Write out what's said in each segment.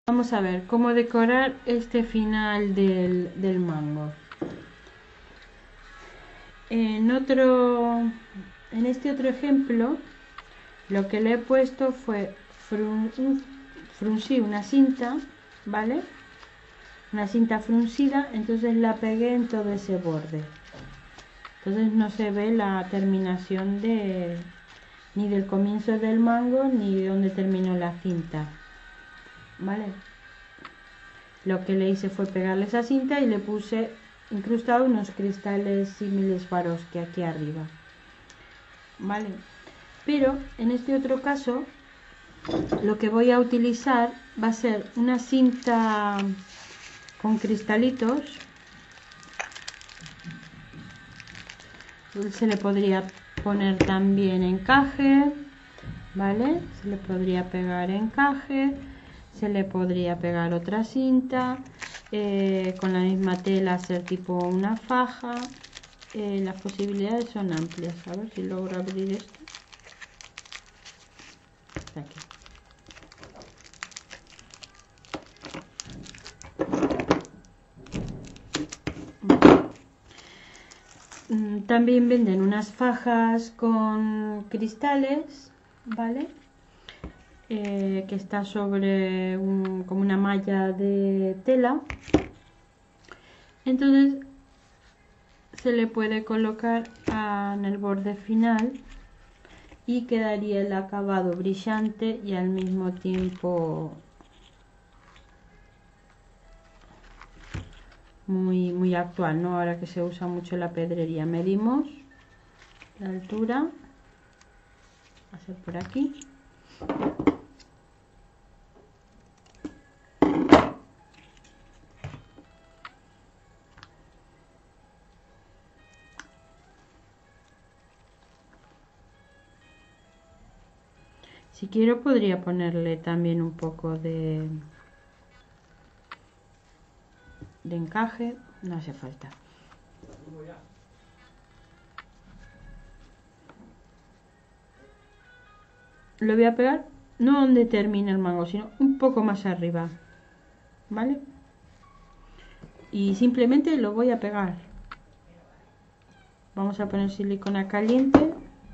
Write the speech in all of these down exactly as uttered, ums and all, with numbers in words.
Vamos a ver cómo decorar este final del, del mango. En otro, en este otro ejemplo, lo que le he puesto fue frun, un, fruncir una cinta, ¿vale? Una cinta fruncida, entonces la pegué en todo ese borde. Entonces no se ve la terminación de ni del comienzo del mango ni de donde terminó la cinta, ¿vale? Lo que le hice fue pegarle esa cinta y le puse incrustado unos cristales similes Swarovski aquí arriba, ¿vale? Pero en este otro caso lo que voy a utilizar va a ser una cinta con cristalitos. Se le podría poner también encaje, ¿vale? Se le podría pegar encaje, se le podría pegar otra cinta, eh, con la misma tela hacer tipo una faja. Eh, las posibilidades son amplias. A ver si logro abrir esto. Aquí. También venden unas fajas con cristales, ¿vale? Eh, que está sobre un, como una malla de tela. Entonces se le puede colocar a, en el borde final y quedaría el acabado brillante y al mismo tiempo muy, muy actual, ¿no? Ahora que se usa mucho la pedrería. Medimos la altura, va a ser por aquí. Si quiero podría ponerle también un poco de, de encaje, no hace falta. Lo voy a pegar no donde termina el mango, sino un poco más arriba, ¿vale? Y simplemente lo voy a pegar. Vamos a poner silicona caliente.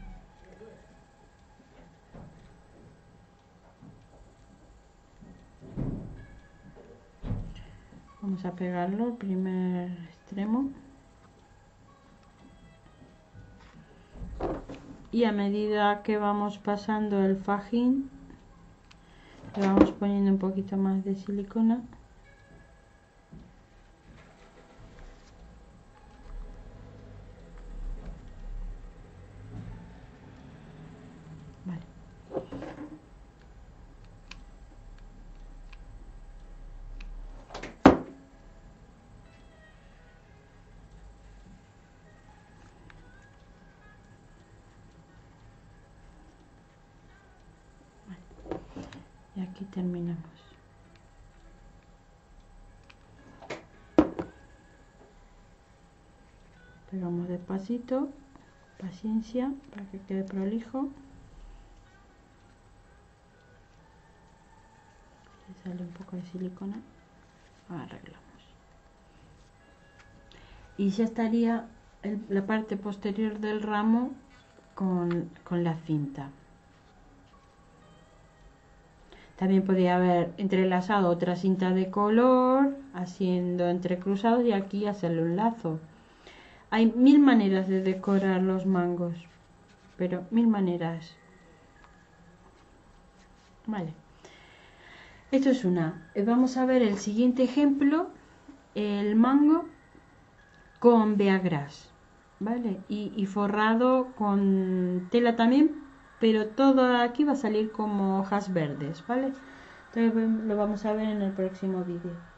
Vamos a pegarlo el primer extremo. Y a medida que vamos pasando el fajín, le vamos poniendo un poquito más de silicona. Vale. Y aquí terminamos. Pegamos despacito, paciencia para que quede prolijo. Si sale un poco de silicona, arreglamos. Y ya estaría el, la parte posterior del ramo con, con la cinta. También podría haber entrelazado otra cinta de color, haciendo entrecruzados y aquí hacerle un lazo. Hay mil maneras de decorar los mangos, pero mil maneras. Vale. Esto es una. Vamos a ver el siguiente ejemplo, el mango con beagras, ¿vale? Y, y forrado con tela también, pero todo aquí va a salir como hojas verdes, ¿vale? Entonces lo vamos a ver en el próximo vídeo.